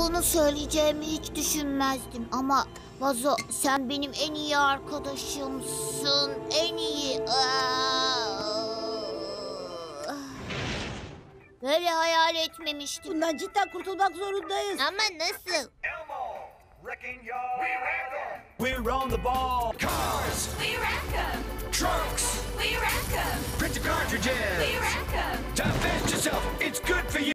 Bunu söyleyeceğimi hiç düşünmezdim ama Vazo, sen benim en iyi arkadaşımsın. En iyi. Böyle hayal etmemiştim. Bundan cidden kurtulmak zorundayız. Ama nasıl? Elmo, wrecking yard. We wreck 'em. We're on the ball. Cars. We wreck 'em. Trucks. We wreck 'em. Printer cartridges. We wreck 'em. Divest yourself. It's good for you.